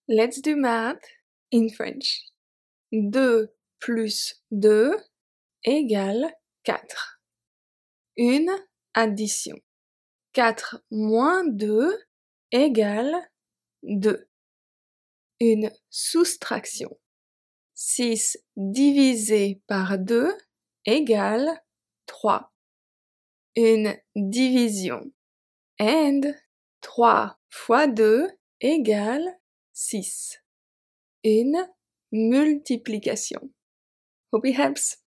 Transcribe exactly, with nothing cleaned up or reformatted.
Let's do math in French. deux plus deux égale quatre. Une addition. quatre moins deux égale deux. Une soustraction. six divisé par deux égale trois. Une division. And trois fois deux égale six. Une multiplication. Hope it helps.